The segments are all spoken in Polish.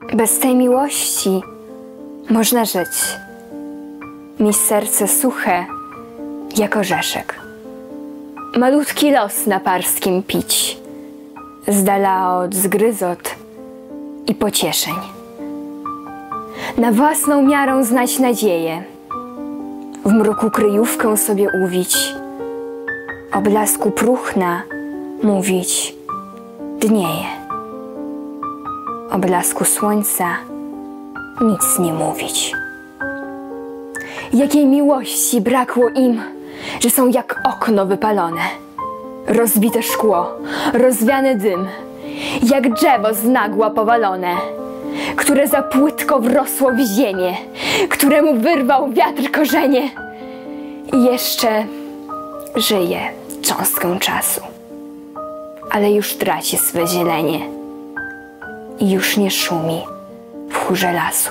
Bez tej miłości można żyć. Mieć serce suche jak orzeszek. Malutki los na parskim pić, z dala od zgryzot i pocieszeń. Na własną miarą znać nadzieję, w mroku kryjówkę sobie uwić, o blasku próchna mówić dnieje, o blasku słońca nic nie mówić. Jakiej miłości brakło im, że są jak okno wypalone, rozbite szkło, rozwiany dym, jak drzewo z nagła powalone, które za płytko wrosło w ziemię, któremu wyrwał wiatr korzenie i jeszcze żyje cząstkę czasu, ale już traci swe zielenie i już nie szumi w chórze lasu.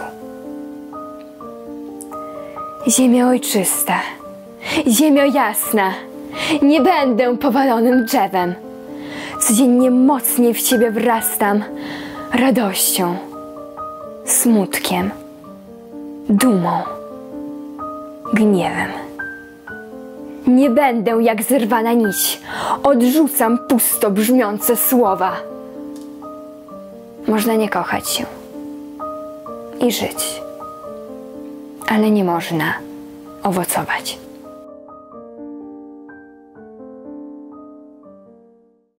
Ziemio ojczysta, ziemio jasna, nie będę powalonym drzewem. Codziennie mocniej w Ciebie wrastam radością, smutkiem, dumą, gniewem. Nie będę jak zerwana nić, odrzucam pusto brzmiące słowa. Można nie kochać się i żyć, ale nie można owocować.